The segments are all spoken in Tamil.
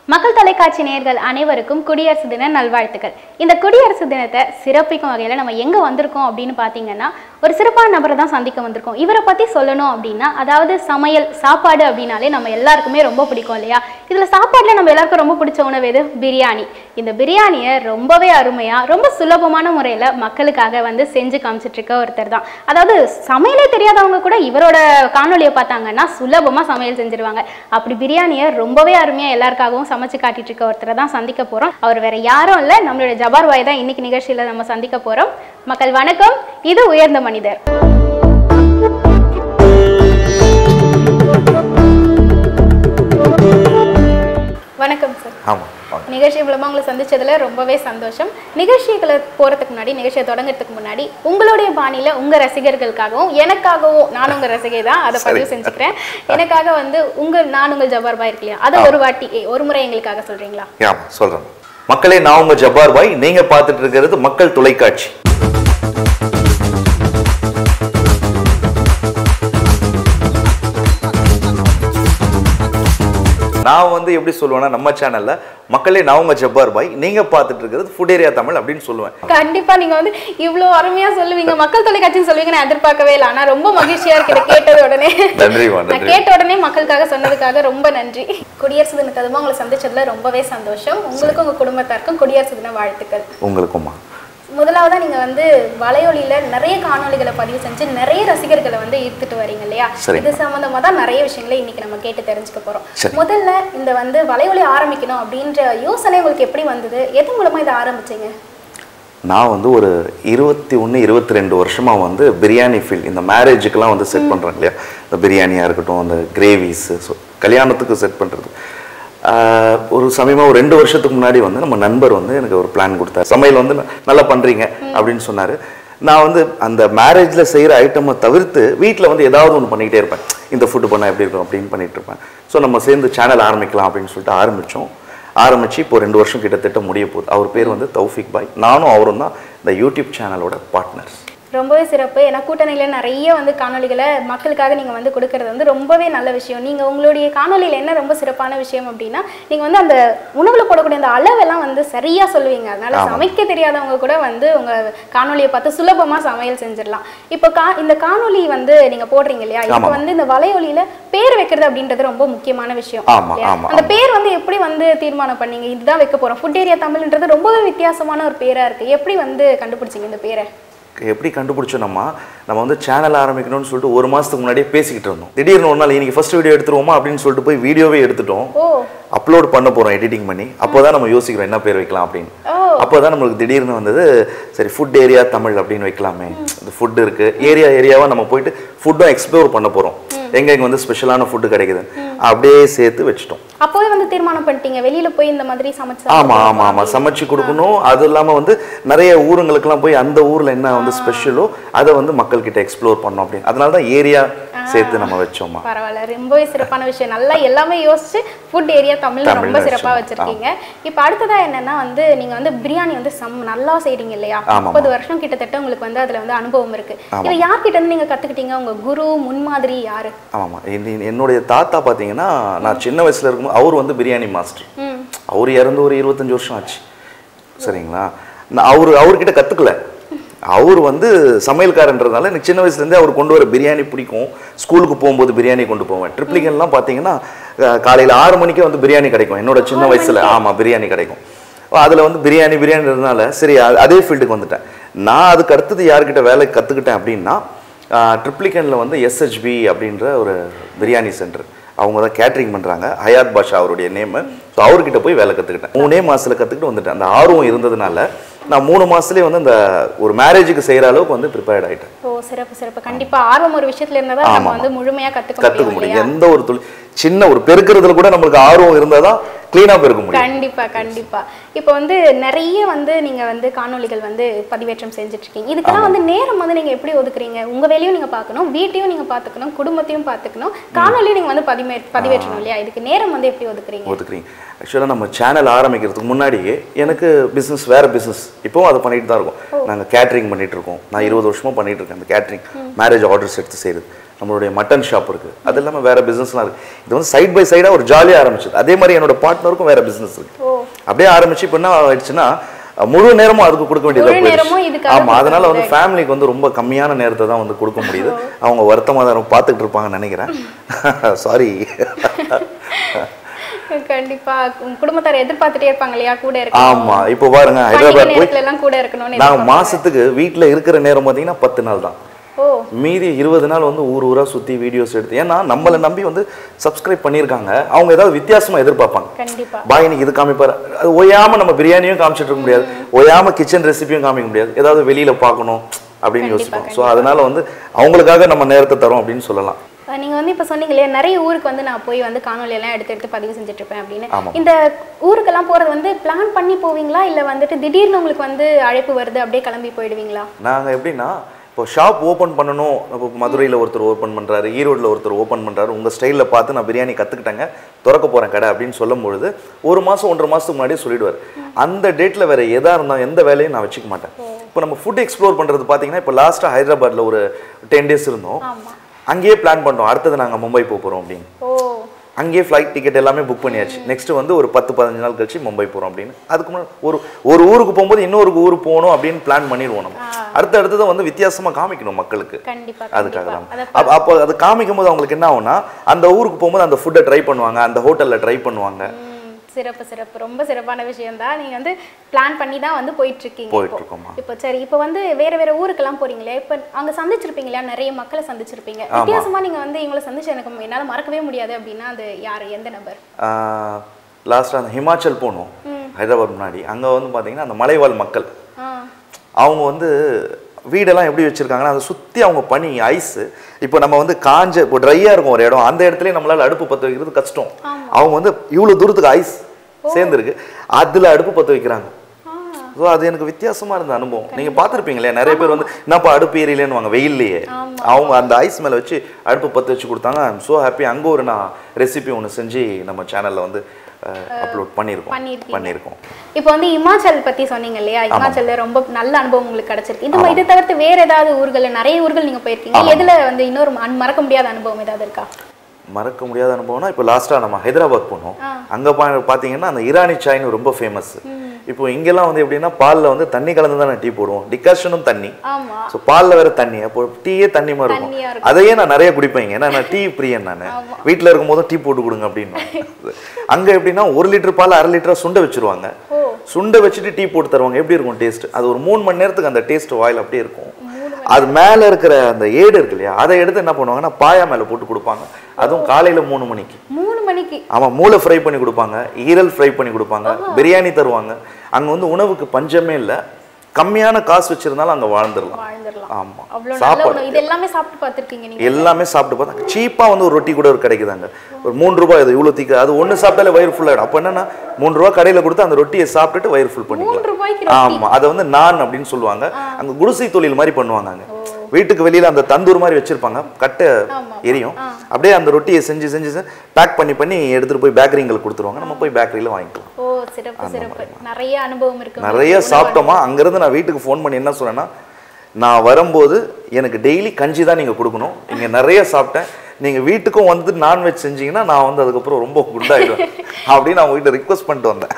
மக்கள் தொலைக்காட்சி நேயர்கள் அனைவருக்கும் குடியரசு தின நல்வாழ்த்துக்கள். இந்த குடியரசு தினத்தை சிறப்பிக்கும் வகையில் நம்ம எங்கே வந்திருக்கோம் அப்படின்னு பார்த்தீங்கன்னா, ஒரு சிறப்பான நபரை தான் சந்திக்க வந்திருக்கோம். இவரை பற்றி சொல்லணும் அப்படின்னா, அதாவது சமையல் சாப்பாடு அப்படின்னாலே நம்ம எல்லாருக்குமே ரொம்ப பிடிக்கும் இல்லையா? இதில் சாப்பாட்டில் நம்ம எல்லாருக்கும் ரொம்ப பிடிச்ச உணவு எது? பிரியாணி. இந்த பிரியாணியை ரொம்பவே அருமையாக ரொம்ப சுலபமான முறையில் மக்களுக்காக செஞ்சு காமிச்சிட்டு இருக்க ஒருத்தர் தான். அதாவது சமையலே தெரியாதவங்க கூட இவரோட காணொலியை பார்த்தாங்கன்னா சுலபமாக சமையல் செஞ்சிருவாங்க. அப்படி பிரியாணியை ரொம்பவே அருமையாக எல்லாருக்காகவும் சமைச்சு காட்டிட்டு இருக்க ஒருத்தரை தான் சந்திக்க போறோம். அவர் வேற யாரும் இல்ல, நம்மளுடைய ஜபார் பாய் தான் இன்னைக்கு நிகழ்ச்சியில நம்ம சந்திக்க போறோம். மக்கள் வணக்கம், இது உயர்ந்த மனிதர். வணக்கம் சார். ஆமா, நிகழ்ச்சி மூலமா உங்களை சந்திச்சதுல ரொம்பவே சந்தோஷம். நிகழ்ச்சிகளை போறதுக்கு முன்னாடி, நிகழ்ச்சியை தொடங்குறதுக்கு முன்னாடி உங்களுடைய பாணியில உங்க ரசிகர்களுக்காகவும் எனக்காகவும், நான் உங்க ரசிகை தான், அதை பதிவு செஞ்சுக்கிறேன். எனக்காக நான் உங்கள் ஜபார் பாய் இருக்கு இல்லையா, அதை ஒரு முறை எங்களுக்காக சொல்றீங்களா? சொல்றேன். மக்களே, நான் உங்க ஜபார் பாய், நீங்க பார்த்துட்டு இருக்கிறது மக்கள் தொலைக்காட்சி. நான் எப்படி சொல்லுவேன்னா, நம்ம சேனல்ல மக்களே நான் உங்க ஜப்பார் பாய், நீங்க பார்த்துட்டு இருக்கிறது ஃபுட் ஏரியா தமிழ் அப்படின்னு சொல்லுவேன். கண்டிப்பா நீங்க இவ்வளவு அருமையா சொல்லுவீங்க, மக்கள் தொலைக்காட்சின்னு சொல்லுவீங்க, நான் எதிர்பார்க்கவே இல்லை. ஆனா ரொம்ப மகிழ்ச்சியா இருக்கு கேட்டது உடனே. நான் கேட்ட உடனே மக்களுக்காக சொன்னதுக்காக ரொம்ப நன்றி. குடியரசு தினத்தை அதுவும் உங்களை சந்திச்சதுல ரொம்பவே சந்தோஷம். உங்களுக்கும் உங்க குடும்பத்தாருக்கும் குடியரசு தின வாழ்த்துக்கள். உங்களுக்குமா. முதலாவதா நீங்க வலையொலியில நிறைய காணொலிகளை பதிவு செஞ்சு நிறைய ரசிகர்களை ஈர்த்துட்டு வரீங்க இல்லையா? இது சம்பந்தமா தான் நிறைய விஷயங்களை இன்னைக்கு நம்ம கேட்டு தெரிஞ்சுக்க போறோம். முதல்ல இந்த வலையொலி ஆரம்பிக்கணும் அப்படின்ற யோசனை உங்களுக்கு எப்படி வந்தது? எது மூலமா இதை ஆரம்பிச்சீங்க? நான் ஒரு 21-22 வருஷமா பிரியாணி ஃபீல்ட், இந்த மேரேஜுக்கெல்லாம் செட் பண்றாங்க இல்லையா, இந்த பிரியாணியா இருக்கட்டும், அந்த கிரேவிஸ், கல்யாணத்துக்கு செட் பண்றது. ஒரு சமயமாக ஒரு 2 வருஷத்துக்கு முன்னாடி நம்ம நண்பர் எனக்கு ஒரு பிளான் கொடுத்தார். சமையல் நல்லா பண்ணுறீங்க அப்படின்னு சொன்னார். நான் அந்த மேரேஜில் செய்கிற ஐட்டமை தவிர்த்து வீட்டில் ஏதாவது ஒன்று பண்ணிக்கிட்டே இருப்பேன். இந்த ஃபுட்டு பண்ணால் எப்படி இருக்கும் அப்படின்னு பண்ணிகிட்டு இருப்பேன். ஸோ நம்ம சேர்ந்து சேனல் ஆரம்பிக்கலாம் அப்படின்னு சொல்லிட்டு ஆரம்பித்து இப்போ 2 வருஷம் கிட்டத்தட்ட முடிய போகுது. அவர் பேர் தௌஃபிக் பாய். நானும் அவரும் தான் இந்த யூடியூப் சேனலோட பார்ட்னர்ஸ். ரொம்பவே சிறப்பு. ஏன்னா கூட்டணியில் நிறைய காணொலிகளை மக்களுக்காக நீங்கள் கொடுக்கறது ரொம்பவே நல்ல விஷயம். நீங்கள் உங்களுடைய காணொலியில் என்ன ரொம்ப சிறப்பான விஷயம் அப்படின்னா, நீங்கள் அந்த உணவில் போடக்கூடிய அந்த அளவெல்லாம் சரியாக சொல்லுவீங்க. அதனால சமைக்க தெரியாதவங்க கூட உங்கள் காணொலியை பார்த்து சுலபமாக சமையல் செஞ்சிடலாம். இப்போ இந்த காணொலி நீங்கள் போடுறீங்க இல்லையா, இப்போ இந்த வலையொலியில் பேர் வைக்கிறது அப்படின்றது ரொம்ப முக்கியமான விஷயம். அந்த பேர் எப்படி தீர்மானம் பண்ணீங்க? இதுதான் வைக்க போகிறோம் ஃபுட் ஏரியா தமிழ்ன்றது ரொம்பவே வித்தியாசமான ஒரு பேராக இருக்குது. எப்படி கண்டுபிடிச்சிங்க இந்த பேரை? எப்படி கண்டுபிடிச்சோம்மா, நம்ம சேனல் ஆரம்பிக்கணும்னு சொல்லிட்டு 1 மாதத்துக்கு முன்னாடியே பேசிக்கிட்டு இருந்தோம். திடீர்னு ஒரு நாள் இன்னைக்கு ஃபர்ஸ்ட் வீடியோ எடுத்துருவோமா அப்படின்னு சொல்லிட்டு போய் வீடியோவே எடுத்துட்டோம். அப்லோட் பண்ண போகிறோம் எடிட்டிங் பண்ணி. அப்போதான் நம்ம யோசிக்கிறோம் என்ன பேர் வைக்கலாம் அப்படின்னு. அப்போதான் நம்மளுக்கு திடீர்னு வந்தது, சரி ஃபுட் ஏரியா தமிழ் அப்படின்னு வைக்கலாமே. இந்த ஃபுட் இருக்கு, ஏரியாவாக நம்ம போயிட்டு ஃபுட்டும் எக்ஸ்ப்ளோர் பண்ண போகிறோம். எங்க ஸ்பெஷலான ஃபுட்டு கிடைக்குது அப்படியே சேர்த்து வச்சுட்டோம். அப்போவே தீர்மானம் பண்ணிட்டீங்க வெளியில போய் இந்த மாதிரி சமைச்சு? ஆமா சமைச்சு கொடுக்கணும். அது இல்லாம நிறைய ஊருங்களுக்கெல்லாம் போய் அந்த ஊர்ல என்ன ஸ்பெஷலோ அதை மக்கள் கிட்ட எக்ஸ்ப்ளோர் பண்ணோம் அப்படின்னு. அதனாலதான் ஏரியா சேர்த்து நம்ம வச்சோமா. பரவாயில்ல, ரொம்பவே சிறப்பான விஷயம். நல்லா எல்லாமே யோசிச்சு ஃபுட் ஏரியா தமிழ் ரொம்ப சிறப்பா வச்சிருக்கீங்க. இப்ப அடுத்ததா என்னன்னா நீங்க பிரியாணி நல்லா செய்றீங்க இல்லையா? 30 வருஷம் கிட்டத்தட்ட உங்களுக்கு அதுல அனுபவம் இருக்கு. இதை யார்கிட்ட இருந்து நீங்க கத்துக்கிட்டீங்க? உங்க குரு முன்மாதிரி யாரு? ஆமா, என்னுடைய தாத்தா பாத்தீங்கன்னா, நான் சின்ன வயசுல இருக்கும்போது அவர் பிரியாணி மாஸ்டர். அவர் இறந்து ஒரு 25 வருஷம் ஆச்சு. சரிங்களா? நான் அவர்கிட்ட கத்துக்கல. அவர் சமையல்காரன்றதுனால எனக்கு சின்ன வயசுலேருந்தே அவர் கொண்டு வர பிரியாணி பிடிக்கும். ஸ்கூலுக்கு போகும்போது பிரியாணி கொண்டு போவேன். ட்ரிப்ளிகன்லாம் பார்த்தீங்கன்னா காலையில் 6 மணிக்கே பிரியாணி கிடைக்கும். என்னோட சின்ன வயசில் பிரியாணி கிடைக்கும். அதில் பிரியாணின்றதுனால சரி அதே ஃபீல்டுக்கு வந்துட்டேன். நான் அதுக்கு அடுத்தது யார்கிட்ட வேலை கற்றுக்கிட்டேன் அப்படின்னா, ட்ரிப்ளிகனில் SHB அப்படின்ற ஒரு பிரியாணி சென்டர், அவங்க தான் கேட்ரிங் பண்ணுறாங்க. ஹயாத் பாஷா அவருடைய நேமு. ஸோ அவர்கிட்ட போய் வேலை கற்றுக்கிட்டேன். 3 மாதத்தில் கற்றுக்கிட்டு வந்துட்டேன். அந்த ஆர்வம் இருந்ததுனால நான் 3 மாதத்துலேயே அந்த ஒரு மேரேஜுக்கு செய்கிற அளவுக்கு ப்ரிப்பேர்ட் ஆகிட்டேன். ஓ, சிறப்பு சிறப்பு. கண்டிப்பாக ஆர்வம் ஒரு விஷயத்துல இருந்தால் நம்ம முழுமையாக கற்றுக்க முடியும். எந்த ஒரு சின்ன ஒரு பெருக்கிறதுல கூட நம்மளுக்கு ஆர்வம் இருந்தால் தான் கிளீனாக பெருக்க முடியும். கண்டிப்பா கண்டிப்பா. இப்போ வந்து நிறைய வந்து நீங்கள் வந்து காணொளிகள் வந்து பதிவேற்றம் செஞ்சுட்ருக்கீங்க. இதுக்கெல்லாம் வந்து நேரம் வந்து நீங்கள் எப்படி ஒதுக்குறீங்க? உங்கள் வேலையும் நீங்கள் பார்க்கணும், வீட்டையும் நீங்கள் பார்த்துக்கணும், குடும்பத்தையும் பார்த்துக்கணும், காணொலியும் நீங்கள் வந்து பதிவேற்றணும் இல்லையா? இதுக்கு நேரம் வந்து எப்படி ஒதுக்குறீங்க? ஆக்சுவலாக நம்ம சேனல் ஆரம்பிக்கிறதுக்கு முன்னாடியே எனக்கு பிஸ்னஸ் வேறு பிஸ்னஸ் இப்போவும் அதை பண்ணிட்டு தான் இருக்கோம். நாங்கள் கேட்ரிங் பண்ணிகிட்டு இருக்கோம். நான் 20 வருஷமாக பண்ணிகிட்டு இருக்கேன். அந்த கேட்ரிங் மேரேஜ் ஆர்டர்ஸ் எடுத்து செய்கிறது. நம்மளுடைய மட்டன் ஷாப் இருக்குது. அது இல்லாமல் வேறு பிஸ்னஸ்லாம் இருக்குது. இது வந்து சைட் பை சைடாக ஒரு ஜாலியாக ஆரம்பிச்சது. அதே மாதிரி என்னோட பார்ட்னருக்கும் வேறு பிஸ்னஸ் இருக்குது. அப்படியே ஆரம்பிச்சு இப்போ என்ன ஆயிடுச்சுன்னா முழு நேரமும் அதுக்கு கொடுக்க வேண்டியதாக போயிடுச்சு. ஆமாம், அதனால வந்து ஃபேமிலிக்கு வந்து ரொம்ப கம்மியான நேரத்தை தான் வந்து கொடுக்க முடியுது. அவங்க வருத்தமாக தான் பார்த்துக்கிட்டு இருப்பாங்கன்னு நினைக்கிறேன். சாரி. கண்டிப்பா குடும்பத்தார் எதிர்பார்த்துட்டே இருப்பாங்க இல்லையா கூட இருக்கு. ஆமா, இப்போ பாருங்க ஹைதராபாத் போய் எல்லாம் கூட இருக்கணும்னு நாங்க மாசத்துக்கு வீட்ல இருக்கிற நேரம் பாத்தீங்கன்னா 10 நாள் தான். மீதி 20 நாள் வந்து ஊரா சுத்தி வீடியோஸ் எடுத்து, ஏன்னா நம்மளை நம்பி வந்து சப்ஸ்கிரைப் பண்ணியிருக்காங்க. அவங்க ஏதாவது வித்தியாசமா எதிர்பார்ப்பாங்க. பாய் இன்னைக்கு இது காமிப்பாரு, அது ஓயாம நம்ம பிரியாணியும் காமிச்சிட்டு இருக்க முடியாது, ஓயாம கிச்சன் ரெசிபியும் காமிக்க முடியாது, ஏதாவது வெளியில பார்க்கணும் அப்படின்னு யோசிப்போம். ஸோ அதனால வந்து அவங்களுக்காக நம்ம நேரத்தை தரோம் அப்படின்னு சொல்லலாம். நீங்கள் வந்து இப்போ சொன்னீங்க இல்லையா, நிறைய ஊருக்கு வந்து நான் போய் வந்து காணொலி எல்லாம் எடுத்து பதிவு செஞ்சுட்டு இருப்பேன் அப்படின்னு. இந்த ஊருக்கெல்லாம் போகிறது வந்து பிளான் பண்ணி போவீங்களா, இல்லை வந்துட்டு திடீர்னு உங்களுக்கு வந்து அழைப்பு வருது அப்படியே கிளம்பி போயிடுவீங்களா? நாங்கள் எப்படின்னா, இப்போ ஷாப் ஓப்பன் பண்ணணும், இப்போ மதுரையில் ஒருத்தர் ஓப்பன் பண்ணுறாரு, ஈரோட்டில் ஒருத்தர் ஓப்பன் பண்ணுறாரு, உங்கள் ஸ்டைலில் பார்த்து நான் பிரியாணி கற்றுக்கிட்டேங்க, திறக்க போகிறேன் கடை அப்படின்னு சொல்லும் பொழுது 1 மாதம் 1.5 மாதத்துக்கு முன்னாடியே சொல்லிடுவார். அந்த டேட்டில் வேறு எதாக இருந்தால் எந்த வேலையும் நான் வச்சுக்க மாட்டேன். இப்போ நம்ம ஃபுட் எக்ஸ்ப்ளோர் பண்ணுறது பார்த்தீங்கன்னா, இப்போ லாஸ்ட்டாக ஹைதராபாத்தில் ஒரு 10 days இருந்தோம். அங்கேயே பிளான் பண்ணோம், அடுத்தது நாங்கள் மும்பை போகிறோம் அப்படின்னு. அங்கேயே ஃப்ளைட் டிக்கெட் எல்லாமே புக் பண்ணியாச்சு. நெக்ஸ்ட் வந்து ஒரு 10-15 நாள் கழிச்சு மும்பை போகிறோம் அப்படின்னு. அதுக்கு முன்னாடி ஒரு ஊருக்கு போகும்போது இன்னொரு ஊருக்கு போகணும் அப்படின்னு பிளான் பண்ணிடுவோம். நம்ம அடுத்தது வந்து வித்தியாசமாக காமிக்கணும் மக்களுக்கு. அதுக்காக தான். அப்போ அது காமிக்கும் போது அவங்களுக்கு என்ன ஆகும்னா, அந்த ஊருக்கு போகும்போது அந்த ஃபுட்டை ட்ரை பண்ணுவாங்க, அந்த ஹோட்டலில் ட்ரை பண்ணுவாங்க. சிறப்பு ரொம்ப சிறப்பான விஷயம் தான். நீங்க வந்து பிளான் பண்ணி தான் வந்து போயிட்டு இருக்கீங்க. இப்போ சரி, இப்போ வந்து வேற ஊருக்கெல்லாம் போறீங்களே, இப்போ அங்க சந்திச்சிருப்பீங்களா, நிறைய மக்களை சந்திச்சிருப்பீங்க. வித்தியாசமா நீங்க வந்து இவங்களை சந்திச்சு எனக்கு என்னால மறக்கவே முடியாது அப்படின்னா அது யார், எந்த நபர்? லாஸ்டா அந்த ஹிமாச்சல் போனோம் ஹைதராபாத் முன்னாடி. அங்க வந்து பாத்தீங்கன்னா அந்த மலைவாழ் மக்கள், அவங்க வந்து வீடெல்லாம் எப்படி வச்சிருக்காங்கன்னா, அதை சுற்றி அவங்க பனி ஐஸ். இப்போ நம்ம வந்து காஞ்ச இப்போ ட்ரையாக இருக்கும் ஒரு இடம், அந்த இடத்துல நம்மளால அடுப்பு பற்ற வைக்கிறது கஷ்டம். அவங்க வந்து இவ்வளோ தூரத்துக்கு ஐஸ் சேர்ந்துருக்கு, அதில் அடுப்பு பற்ற வைக்கிறாங்க. ஸோ அது எனக்கு வித்தியாசமாக இருந்த அனுபவம். நீங்கள் பார்த்துருப்பீங்களே, நிறைய பேர் வந்து என்னப்பா அடுப்பு ஏரியலேன்னு வாங்க வெயில்லையே, அவங்க அந்த ஐஸ் மேலே வச்சு அடுப்பு பற்ற வச்சு கொடுத்தாங்க. I am so happy. அங்கே ஒரு நான் ரெசிபி ஒன்று செஞ்சு நம்ம சேனலில் வந்து அப்லோட் பண்ணியிருக்கோம். இப்போ வந்து இமாச்சல் பற்றி சொன்னீங்க இல்லையா, இமாச்சலில் ரொம்ப நல்ல அனுபவம் உங்களுக்கு கிடைச்சிருக்கு. இதை தவிர்த்து வேற ஏதாவது ஊர்கள், நிறைய ஊர்கள் நீங்கள் போயிருக்கீங்க, எதில் வந்து இன்னொரு மறக்க முடியாத அனுபவம் ஏதாவது இருக்கா? மறக்க முடியாத அனுபவம்னா, இப்போ லாஸ்ட்டாக நம்ம ஹைதராபாத் போனோம். அங்கே பார்த்தீங்கன்னா அந்த ஈரானி சாய்னு ரொம்ப ஃபேமஸ். இப்போ இங்கெல்லாம் வந்து எப்படின்னா, பாலில் வந்து தண்ணி கலந்து தான் டீ போடுவோம், டிகாஷனும் தண்ணி. ஸோ பாலில் வேற தண்ணி, அப்போ டீயே தண்ணி மாதிரி இருக்கும். அதையே நான் நிறைய குடிப்பேங்க, ஏன்னா நான் டீ பிரியன். நான் வீட்டில் இருக்கும் போதும் டீ போட்டு கொடுங்க அப்படின்னு. அங்கே எப்படின்னா 1 லிட்டர் பால் 1/2 லிட்டரா சுண்டை வச்சிருவாங்க. சுண்டை வச்சுட்டு டீ போட்டு தருவாங்க. எப்படி இருக்கும் டேஸ்ட்? அது ஒரு 3 மணி நேரத்துக்கு அந்த டேஸ்ட் வாயில் அப்படியே இருக்கும். அது மேலே இருக்கிற அந்த ஏடு இருக்கு இல்லையா, அதை எடுத்து என்ன பண்ணுவாங்கன்னா பாயா மேலே போட்டு கொடுப்பாங்க. அதுவும் காலையில் 3 மணிக்கு. ஆமாம், மூளை ஃப்ரை பண்ணி கொடுப்பாங்க, ஈரல் ஃப்ரை பண்ணி கொடுப்பாங்க, பிரியாணி தருவாங்க. அங்கே வந்து உணவுக்கு பஞ்சமே இல்லை. கம்மியான காசு வச்சிருந்தாலும் அங்கே வாழ்ந்துடலாம். ஆமாம், சாப்பாடு எல்லாமே சாப்பிட்டு பார்த்துருக்கீங்க? எல்லாமே சாப்பிட்டு பார்த்தா சீப்பாக வந்து ஒரு ரொட்டி கூட ஒரு கிடைக்குதாங்க. ஒரு 3 ரூபாய், அது இவ்வளோ தீக்க, அது ஒன்று சாப்பிட்டாலே வயிறு ஃபுல்லாகிடும். அப்போ என்னன்னா 3 ரூபா கடையில் கொடுத்து அந்த ரொட்டியை சாப்பிட்டுட்டு வயிறு ஃபுல் பண்ணிக்கலாம். ஆமாம், அதை வந்து நான் அப்படின்னு சொல்லுவாங்க. அங்கே குடிசை தொழில் மாதிரி பண்ணுவாங்க. அங்கே வீட்டுக்கு வெளியில் அந்த தந்தூர் மாதிரி வச்சிருப்பாங்க, கட்டை எரியும். அப்படியே அந்த ரொட்டியை செஞ்சு பேக் பண்ணி எடுத்துட்டு போய் பேக்கரிங்களுக்கு கொடுத்துருவாங்க. நம்ம போய் பேக்கரியில் வாங்கிக்கலாம். நிறைய அனுபவம் இருக்கு. நிறைய சாப்பிட்டோமா. அங்கேருந்து நான் வீட்டுக்கு ஃபோன் பண்ணி என்ன சொன்னேன்னா, நான் வரும்போது எனக்கு டெய்லி கஞ்சி தான் நீங்கள் கொடுக்கணும், இங்கே நிறைய சாப்பிட்டேன், நீங்கள் வீட்டுக்கும் வந்து நான்வெஜ் செஞ்சீங்கன்னா நான் வந்து அதுக்கப்புறம் ரொம்ப குண்டாயிடுவேன் அப்படின்னு அவங்க கிட்ட ரிக்வஸ்ட் பண்ணிட்டு வந்தேன்.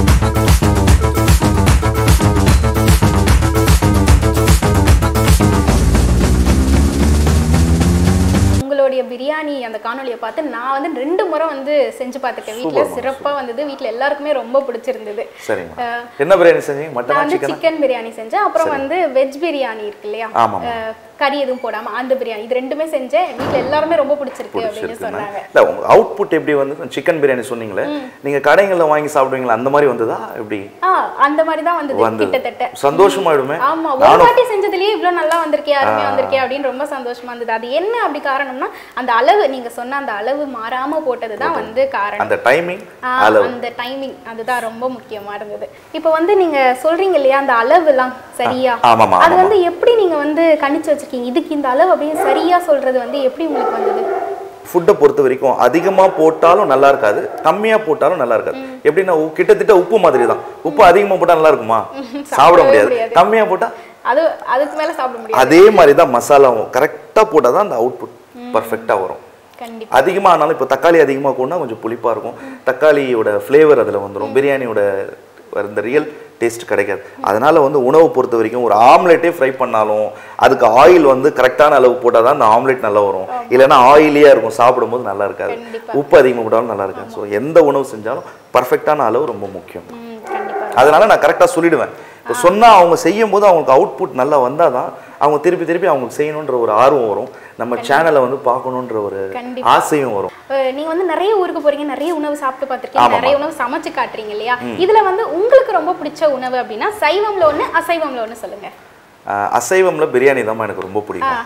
பிரியாணி அந்த காணொலியை பார்த்து நான் வந்து 2 முறை வந்து செஞ்சு பார்த்துட்டேன். வீட்டில் சிறப்பாக வந்தது. வீட்டில் எல்லாருக்குமே ரொம்ப பிடிச்சிருந்தது. சரிங்க. என்ன பிரியாணி செஞ்சீங்க? மட்டன், சிக்கன் பிரியாணி செஞ்சேன். அப்புறம் வந்து வெஜ் பிரியாணி இருக்கு இல்லையா, கறி எதுவும் போடாம அந்த பிரியாணி, இது ரெண்டுமே செஞ்சேன். வீட்ல எல்லாருமே ரொம்ப பிடிச்சிருக்கு அப்படின்னு சொன்னாங்க. இல்ல உங்க அவுட்புட் எப்படி வந்து சிக்கன் பிரியாணி சொன்னீங்களே, நீங்க கடைகள்ல வாங்கி சாப்பிடுவீங்களா, அந்த மாதிரி வந்ததா எப்படி? அந்த மாதிரி தான் வந்தது கிட்டத்தட்ட. சந்தோஷமாயிடுமே. ஆமா, ஒரு வாட்டி செஞ்சதுலயே இவ்ளோ நல்லா வந்திருக்கே, அருமையா வந்திருக்கே அப்படின்னு ரொம்ப சந்தோஷமா இருந்தது. அது என்ன அப்படி காரணம்னா அந்த அளவு, நீங்க சொன்ன அந்த அளவு மாறாம போட்டதுதான் வந்து காரணம். அந்த டைமிங், அந்த டைமிங் அதுதான் ரொம்ப முக்கியமா இருந்தது. இப்போ வந்து நீங்க சொல்றீங்க இல்லையா அந்த அளவுலாம் சரியா, அது வந்து எப்படி நீங்க வந்து கணிச்சு வச்சிருக்கீங்க? இதுக்கு இந்த அளவு அப்படியே சரியா சொல்றது வந்து எப்படி உங்களுக்கு வந்தது? ஃபுட்டை பொறுத்த வரைக்கும் அதிகமா போட்டாலும் நல்லா இருக்காது, கம்மியா போட்டாலும் நல்லா இருக்காது. எப்படின்னா கிட்டத்தட்ட உப்பு மாதிரி தான். உப்பு அதிகமா போட்டா நல்லா இருக்குமா? சாப்பிட முடியாது. கம்மியா போட்டா அதுக்கு மேல சாப்பிட முடியாது. அதே மாதிரி தான் மசாலாவும் கரெக்டா போட்டா தான் அந்த அவுட்புட் பர்ஃபெக்டா வரும். அதிகமா ஆனாலும் இப்போ தக்காளி அதிகமாக போனா கொஞ்சம் புளிப்பா இருக்கும், தக்காளியோட ஃப்ளேவர் அதில் வந்துடும், பிரியாணியோட இந்த ரியல் டேஸ்ட் கிடைக்காது. அதனால வந்து உணவு பொறுத்த வரைக்கும் ஒரு ஆம்லெட்டே ஃப்ரை பண்ணாலும் அதுக்கு ஆயில் வந்து கரெக்டான அளவு போட்டால் தான் அந்த ஆம்லெட் நல்லா வரும். இல்லைன்னா ஆயிலியாக இருக்கும், சாப்பிடும்போது நல்லா இருக்காது. உப்பு அதிகமாக போட்டாலும் நல்லா இருக்காது. ஸோ எந்த உணவு செஞ்சாலும் பர்ஃபெக்டான அளவு ரொம்ப முக்கியம். அதனால நான் கரெக்டாக சொல்லிடுவேன். இப்போ சொன்னால் அவங்க செய்யும் போது அவங்களுக்கு அவுட்புட் நல்லா வந்தால் தான் அவங்க திருப்பி திருப்பி அவங்களுக்கு செய்யணுன்ற ஒரு ஆர்வம் வரும், நம்ம சேனலை வந்து பார்க்கணுன்ற ஒரு ஆசையும் வரும். நீங்க வந்து நிறைய ஊருக்கு போறீங்க, நிறைய உணவு சாப்பிட்டு பார்த்துருக்கீங்க, நிறைய உணவு சமைச்சு காட்டுறீங்க இல்லையா? இதுல வந்து உங்களுக்கு ரொம்ப பிடிச்ச உணவு அப்படின்னா சைவம்ல ஒன்று, அசைவம்ல ஒன்று சொல்லுங்க. அசைவம்ல பிரியாணி தான் எனக்கு ரொம்ப பிடிக்கும்.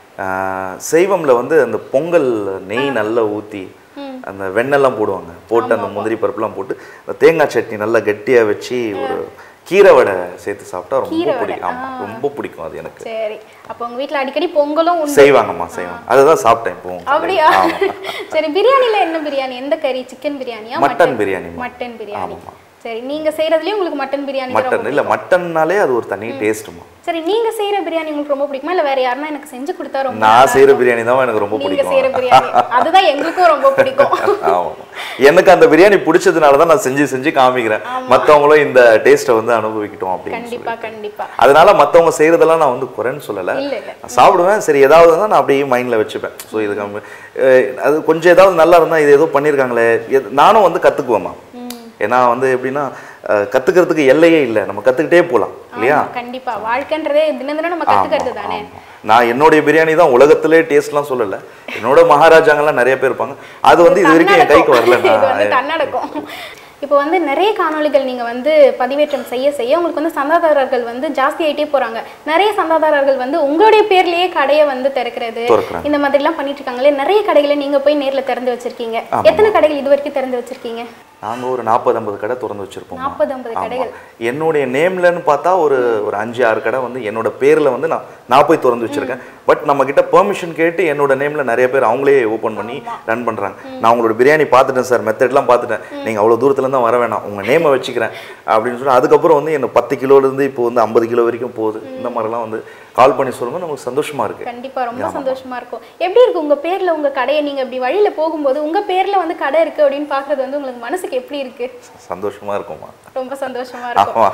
சைவம்ல வந்து அந்த பொங்கல் நெய் நல்லா ஊற்றி அந்த வெண்ணெல்லாம் போடுவாங்க, போட்டு அந்த முந்திரி பருப்புலாம் போட்டு தேங்காய் சட்னி நல்லா கெட்டியாக வச்சு ஒரு கீரை வடை சேர்த்து சாப்பிட்டா ரொம்ப பிடிக்கும். ஆமா, ரொம்ப பிடிக்கும் அது எனக்கு. சரி, அப்போ உங்க வீட்ல அடிக்கடி பொங்கலும் செய்வாங்கம்மா, செய்வாங்க. அதுதான் சாப்பிட்டேன் இப்போ. அப்படியா? சரி, பிரியாணில என்ன பிரியாணி, எந்த கறி? சிக்கன் பிரியாணியா, மட்டன் பிரியாணி? மட்டன் பிரியாணி. சரி, நீங்க செய்யறதுலயே உங்களுக்கு மட்டன் பிரியாணி? மட்டன் இல்ல, மட்டன்னாலே அது ஒரு தனி டேஸ்ட்மா. சரி, நீங்க செய்யற பிரியாணி உங்களுக்கு ரொம்ப பிடிக்குமா, இல்ல வேற யாரனா எனக்கு செஞ்சு கொடுத்தா ரொம்ப? நான் செய்யற பிரியாணி தான் எனக்கு ரொம்ப பிடிக்கும். நீங்க செய்யற பிரியாணி அதுதான் எங்களுக்கும் ரொம்ப பிடிக்கும். ஆமா, எனக்கு அந்த பிரியாணி பிடிச்சதுனால தான் நான் செஞ்சு செஞ்சு காமிக்கிறேன், மத்தவங்களும் இந்த டேஸ்ட்டை வந்து அனுபவிக்கட்டும் அப்படின்னு. கண்டிப்பா கண்டிப்பா. அதனால மத்தவங்க செய்யறதெல்லாம் நான் வந்து குறைன்னு சொல்லல, நான் சாப்பிடுவேன். சரி, ஏதாவது தான் நான் அப்படியே மைண்ட்ல வச்சுப்பேன். ஸோ இதுக்கு அது கொஞ்சம் ஏதாவது நல்லா இருந்தா இது ஏதோ பண்ணிருக்காங்களே, நானும் வந்து கத்துக்குவேமா. ஏன்னா வந்து எப்படின்னா கத்துக்கிறதுக்கு எல்லையே இல்லை, நம்ம கத்துக்கிட்டே போகலாம் இல்லையா? கண்டிப்பா, வாழ்க்கைன்றதே தினம் தினம் நம்ம கத்துக்கிறது தானே. நான் என்னுடைய பிரியாணி தான் உலகத்திலே டேஸ்ட்லாம் சொல்லல, என்னோட மகாராஜாங்கெல்லாம் நிறைய பேர் இருப்பாங்க, அது வந்து இது வரைக்கும் என் கைக்கு வரல. தன்னடக்கம். இப்போ வந்து நிறைய காணொளிகள் நீங்கள் வந்து பதிவேற்றம் செய்ய செய்ய உங்களுக்கு வந்து சந்தாதாரர்கள் வந்து ஜாஸ்தி ஆகிட்டே போகிறாங்க. நிறைய சந்தாதாரர்கள் வந்து உங்களுடைய பேர்லேயே கடையை வந்து திறக்கிறது, இந்த மாதிரிலாம் பண்ணிட்டு இருக்காங்களே. நிறைய கடைகளை நீங்கள் போய் நேரில் திறந்து வச்சிருக்கீங்க. எத்தனை கடைகள் இது வரைக்கும் திறந்து வச்சிருக்கீங்க? நாங்கள் ஒரு 40-50 கடை திறந்து வச்சிருப்போம். 40-50 கடைகள். என்னுடைய நேம்லன்னு பார்த்தா ஒரு 5-6 கடை வந்து என்னோட பேரில் வந்து நான் போய் திறந்து வச்சிருக்கேன். பட் நம்ம கிட்ட பெர்மிஷன் கேட்டு என்னோட நேம்ல நிறைய பேர் அவங்களே ஓப்பன் பண்ணி ரன் பண்ணுறாங்க. நான் உங்களோட பிரியாணி பார்த்துட்டேன் சார், மெத்தட்லாம் பார்த்துட்டேன், நீங்கள் அவ்வளோ தூரத்துலேருந்து தான் வர வேணாம், உங்கள் நேமை வச்சுக்கிறேன் அப்படின்னு சொல்லி அதுக்கப்புறம் வந்து என்ன 10 கிலோலேருந்து இப்போ வந்து 50 கிலோ வரைக்கும் போகுது. இந்த மாதிரிலாம் வந்து கால் பண்ணி சொல்லுங்க, நமக்கு சந்தோஷமா இருக்கு. கண்டிப்பா, ரொம்ப சந்தோஷமா இருக்கும். எப்படி இருக்கு உங்க பேர்ல உங்க கடையை நீங்க இப்படி வழியில போகும்போது உங்க பேர்ல வந்து கடை இருக்கு அப்படின்னு பாக்குறது வந்து உங்களுக்கு மனசுக்கு எப்படி இருக்கு? சந்தோஷமா இருக்குமா? ரொம்ப சந்தோஷமா இருக்கும்.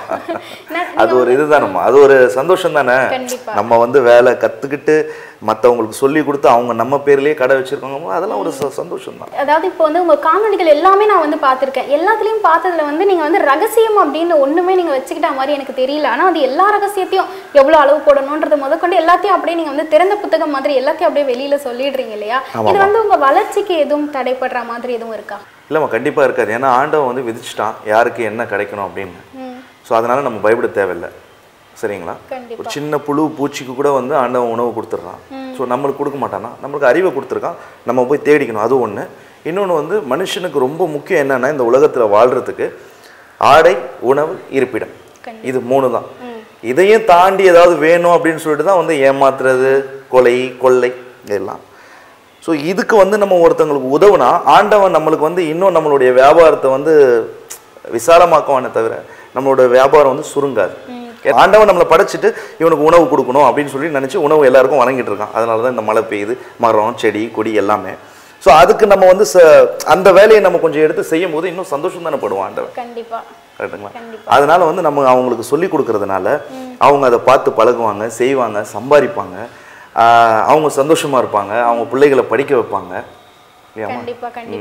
அது ஒரு இதுதானம்மா, அது ஒரு சந்தோஷம் தானே. நம்ம வந்து வேலை கத்துக்கிட்டு மற்றவங்களுக்கு சொல்லி கொடுத்து அவங்க நம்ம பேர்லயே கடை வச்சிருக்காங்க, அதெல்லாம் ஒரு சந்தோஷம் தான். அதாவது இப்போ வந்து உங்க காணொளிகள் எல்லாமே நான் வந்து பார்த்துருக்கேன். எல்லாத்துலயும் பார்த்ததுல வந்து நீங்க வந்து ரகசியம் அப்படின்னு ஒண்ணுமே நீங்க வச்சுக்கிட்ட மாதிரி எனக்கு தெரியல. ஆனா அது எல்லா ரகசியத்தையும் எவ்வளவு அளவு போடணும்ன்றது முதற்கொண்டு எல்லாத்தையும் அப்படியே நீங்க வந்து திறந்த புத்தகம் மாதிரி எல்லாத்தையும் அப்படியே வெளியில சொல்லிடுறீங்க இல்லையா? இது வந்து உங்க வளர்ச்சிக்கு எதுவும் தடைப்படுற மாதிரி எதுவும் இருக்கா? இல்லம்மா, கண்டிப்பா இருக்காது. ஏன்னா ஆண்டவன் வந்து விதிச்சுட்டான் யாருக்கு என்ன கிடைக்கணும் அப்படின்னு. ஸோ அதனால நம்ம பயப்பட தேவையில்லை, சரிங்களா? ஒரு சின்ன புழு பூச்சிக்கு கூட வந்து ஆண்டவன் உணவு கொடுத்துட்றான். ஸோ நம்மளுக்கு கொடுக்க மாட்டானா? நம்மளுக்கு அறிவை கொடுத்துருக்கான், நம்ம போய் தேடிக்கணும். அது ஒன்று. இன்னொன்று வந்து மனுஷனுக்கு ரொம்ப முக்கியம் என்னன்னா, இந்த உலகத்தில் வாழ்கிறதுக்கு ஆடை, உணவு, இருப்பிடம், இது 3 தான். இதையும் தாண்டி ஏதாவது வேணும் அப்படின்னு சொல்லிட்டு தான் வந்து ஏமாத்துறது, கொலை, கொள்ளை இதெல்லாம். ஸோ இதுக்கு வந்து நம்ம ஒருத்தங்களுக்கு உதவுனா ஆண்டவன் நம்மளுக்கு வந்து இன்னும் நம்மளுடைய வியாபாரத்தை வந்து விசாலமாக்குவானே தவிர நம்மளோட வியாபாரம் வந்து சுருங்காது. ஆண்டவன் நம்மளை படைச்சிட்டு இவனுக்கு உணவு கொடுக்கணும் அப்படின்னு சொல்லி நினச்சி உணவு எல்லாருக்கும் வழங்கிட்டு இருக்கான். அதனால தான் இந்த மழை பெய்யுது, மரம், செடி, கொடி எல்லாமே. ஸோ அதுக்கு நம்ம வந்து அந்த வேலையை நம்ம கொஞ்சம் எடுத்து செய்யும் போது இன்னும் சந்தோஷம் தானே படுவோம் ஆண்டவன். கண்டிப்பா, கரெக்டுங்களா? அதனால வந்து நம்ம அவங்களுக்கு சொல்லி கொடுக்கறதுனால அவங்க அதை பார்த்து பழகுவாங்க, செய்வாங்க, சம்பாதிப்பாங்க, அவங்க சந்தோஷமா இருப்பாங்க, அவங்க பிள்ளைகளை படிக்க வைப்பாங்க. கண்டிப்பா கண்டிப்பா.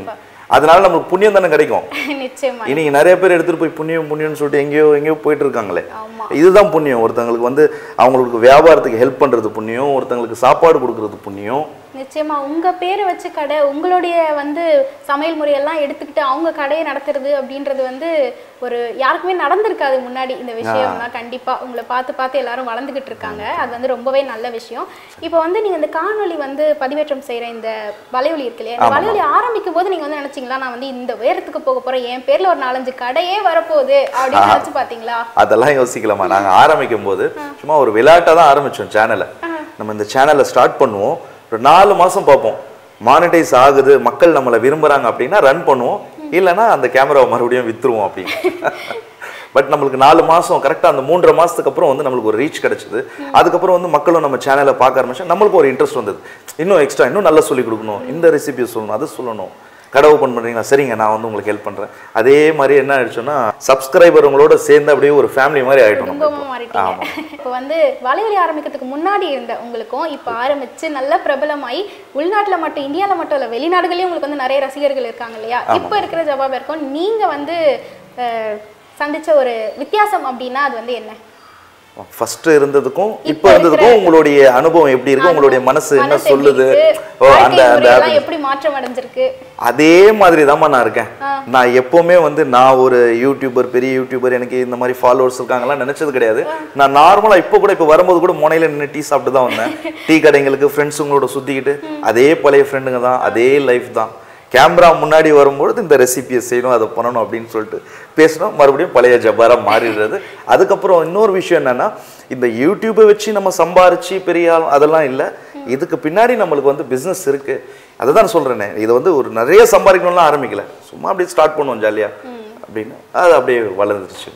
அதனால நமக்கு புண்ணியம் தானே கிடைக்கும். நிச்சயமா. இன்னைக்கு நிறைய பேர் எடுத்துட்டு போய் புண்ணியம்னு சொல்லிட்டு எங்கேயோ போயிட்டு இருக்காங்களே. இதுதான் புண்ணியம். ஒருத்தங்களுக்கு வந்து அவங்களுக்கு வியாபாரத்துக்கு ஹெல்ப் பண்றது புண்ணியம், ஒருத்தங்களுக்கு சாப்பாடு கொடுக்கறது புண்ணியம். நிச்சயமா. உங்க பேரை வச்சு கடை, உங்களுடைய வந்து சமையல் முறையெல்லாம் எடுத்துக்கிட்டு அவங்க கடையை நடத்துறது அப்படின்றது வந்து ஒரு யாருக்குமே நடந்திருக்காது முன்னாடி. இந்த விஷயம்னா கண்டிப்பா உங்களை பார்த்து எல்லாரும் வளர்ந்துகிட்டு இருக்காங்க. அது வந்து ரொம்பவே நல்ல விஷயம். இப்போ வந்து நீங்க இந்த காணொலி வந்து பதிவேற்றம் செய்யற இந்த வலையொலி இருக்கு இல்லையா, இந்த வலையொலி ஆரம்பிக்கும் போது நீங்க வந்து நினைச்சீங்களா நான் வந்து இந்த உயரத்துக்கு போக போறேன், என் பேர்ல ஒரு 4-5 கடையே வரப்போகுது அப்படின்னு நினைச்சு பாத்தீங்களா? அதெல்லாம் யோசிக்கலாமா? நாங்க ஆரம்பிக்கும் போது சும்மா ஒரு விளையாட்டா தான் ஆரம்பிச்சோம் சேனலை. நம்ம இந்த சேனலை ஸ்டார்ட் பண்ணுவோம், ஒரு 4 மாசம் பார்ப்போம், மானிட்டைஸ் ஆகுது, மக்கள் நம்மளை விரும்புறாங்க அப்படின்னா ரன் பண்ணுவோம், இல்லைன்னா அந்த கேமராவை மறுபடியும் வித்துருவோம் அப்படின்னு. பட் நம்மளுக்கு 4 மாசம் கரெக்டாக அந்த 3.5 மாசத்துக்கு அப்புறம் வந்து நம்மளுக்கு ஒரு ரீச் கிடைச்சது. அதுக்கப்புறம் வந்து மக்களும் நம்ம சேனலை பார்க்க ஆரம்பிச்சா நம்மளுக்கு ஒரு இன்ட்ரெஸ்ட் வந்தது. இன்னும் எக்ஸ்ட்ரா இன்னும் நல்லா சொல்லி கொடுக்கணும், இந்த ரெசிபியை சொல்லணும், அது சொல்லணும். கடை ஓப்பன் பண்ணுறீங்களா, சரிங்க நான் வந்து உங்களுக்கு ஹெல்ப் பண்ணுறேன். அதே மாதிரி என்ன ஆயிடுச்சுன்னா சப்ஸ்கிரைபர் உங்களோட சேர்ந்து அப்படியே ஒரு ஃபேமிலி மாதிரி ஆகிட்டோம். இப்போ வந்து வலையொலி ஆரம்பிக்கிறதுக்கு முன்னாடி இருந்த உங்களுக்கும் இப்போ ஆரம்பிச்சு நல்ல பிரபலமாயி உள்நாட்டில் மட்டும், இந்தியாவில் மட்டும் இல்லை, வெளிநாடுகளையும் உங்களுக்கு வந்து நிறைய ரசிகர்கள் இருக்காங்க இல்லையா? இப்போ இருக்கிற ஜபாபருக்கும் நீங்கள் வந்து சந்திச்ச ஒரு வித்தியாசம் அப்படின்னா அது வந்து என்ன? ஃபர்ஸ்ட் இருந்ததுக்கும் இப்போ இருந்ததுக்கும் உங்களுடைய அனுபவம் எப்படி இருக்கு, உங்களுடைய மனசு என்ன சொல்லுது, எப்படி மாற்றம் அடைஞ்சிருக்கு? அதே மாதிரி தான்மா நான் இருக்கேன். நான் எப்பவுமே வந்து நான் ஒரு யூடியூபர், பெரிய யூடியூபர், எனக்கு இந்த மாதிரி ஃபாலோவர்ஸ் இருக்காங்கலாம் நினைச்சது கிடையாது. நான் நார்மலா இப்போ வரும்போது கூட முனையில நின்று டீ சாப்பிட்டு தான் வந்தேன். டீ கடைங்களுக்கு ஃப்ரெண்ட்ஸுங்களோட சுத்திக்கிட்டு அதே பழைய ஃப்ரெண்டுங்க தான், அதே லைஃப் தான். கேமரா முன்னாடி வரும்பொழுது இந்த ரெசிபியை செய்யணும், அதை பண்ணணும் அப்படின்னு சொல்லிட்டு பேசணும், மறுபடியும் பழைய ஜப்பாரா மாறிடுறது. அதுக்கப்புறம் இன்னொரு விஷயம் என்னன்னா, இந்த யூடியூப்பை வச்சு நம்ம சம்பாரிச்சு பெரிய ஆள் அதெல்லாம் இல்லை, இதுக்கு பின்னாடி நம்மளுக்கு வந்து பிஸ்னஸ் இருக்கு. அதை தான் சொல்றேனே, இதை வந்து ஒரு நிறைய சம்பாதிக்கணும்லாம் ஆரம்பிக்கல, சும்மா அப்படியே ஸ்டார்ட் பண்ணுவோம் ஜாலியா அப்படின்னு, அது அப்படியே வளர்ந்துருச்சு.